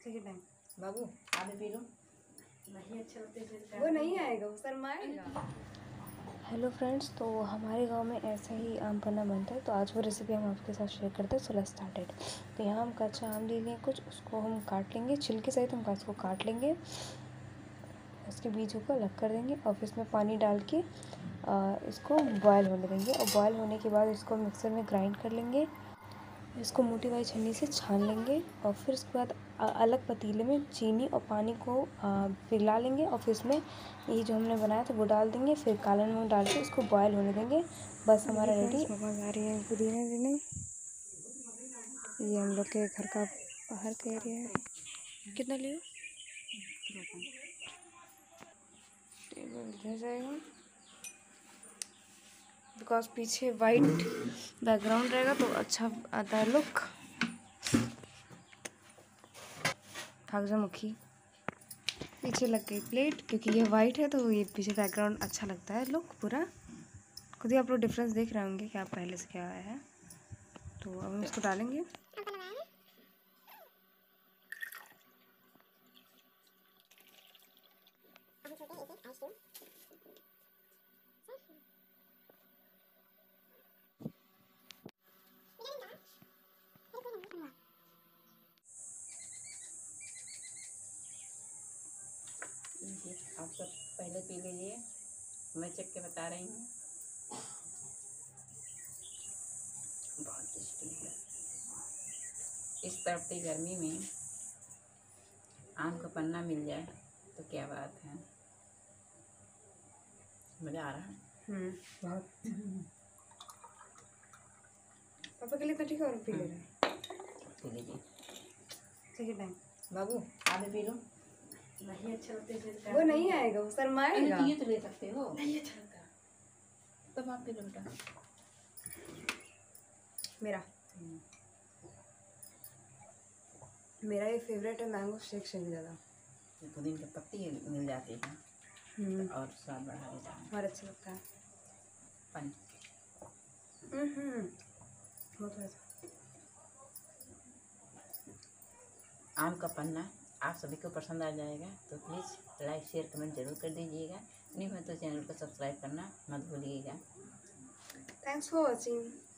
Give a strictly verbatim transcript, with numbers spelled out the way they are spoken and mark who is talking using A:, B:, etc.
A: Second time
B: बाबू आप भी P low.
A: नहीं अच्छा लगता, वो नहीं आएगा, वो शर्माएगा।
C: हेलो फ्रेंड्स, तो हमारे गांव में ऐसा ही आम पन्ना बनता है, तो आज वो रेसिपी हम आपके साथ शेयर करते हैं। So let's started. तो यहाँ हम कच्चा आम ले लेंगे, कुछ उसको हम काट लेंगे, छिलके सहित हम उसको काट लेंगे, उसके बीजों को अलग कर देंगे और फिर इसमें पानी डाल के आ, इसको बॉयल होने देंगे। और बॉयल होने के बाद इसको मिक्सर में ग्राइंड कर लेंगे, इसको मोटी वाली छन्नी से छान लेंगे और फिर उसके बाद अलग पतीले में चीनी और पानी को पिघला लेंगे और फिर इसमें ये जो हमने बनाया था वो डाल देंगे, फिर काला नमक डाल के इसको बॉयल होने देंगे। बस हमारा रेडी। मम्मा जा रही है पुदीना लेने। ये हम लोग के घर का बाहर का एरिया है। कितना लियो? टेबल रह जाएगा बिकॉज पीछे वाइट बैकग्राउंड रहेगा तो अच्छा आता है लुक। भागजामुखी पीछे लग गई प्लेट, क्योंकि ये वाइट है तो ये पीछे बैकग्राउंड अच्छा लगता है लुक पूरा। खुद ही आप लोग डिफरेंस देख रहे होंगे क्या पहले से क्या आया है। तो अब हम इसको डालेंगे।
B: आप सब पहले पी लीजिए, मैं चख के बता रही हूँ। बहुत टेस्टी है। इस तड़पती गर्मी में आम का पन्ना मिल जाए तो क्या बात है, मज़ा आ रहा है।
A: हम्म बहुत। पापा के लिए तो ठीक है, और पी ले रहे हैं।
B: पी लीजिए
A: सेकंड टाइम
B: बाबू, आप भी पी लो।
A: नहीं अच्छा लगता, वो नहीं आएगा, वो शर्माएगा।
B: ये तो ले सकते हो,
A: नहीं अच्छा लगता
B: तब आप पी लो बेटा।
A: मेरा मेरा ये फेवरेट है, मैंगो शेक से भी ज़्यादा।
B: पुदीन की पत्ती मिल जाती है तो और स्वाद बढ़ा देता है,
A: बहुत अच्छा लगता है।
B: पानी
A: बहुत अच्छा।
B: आम का पन्ना आप सभी को पसंद आ जाएगा तो प्लीज़ लाइक शेयर कमेंट जरूर कर दीजिएगा। नहीं हो तो चैनल को सब्सक्राइब करना मत भूलिएगा।
A: Thanks for watching.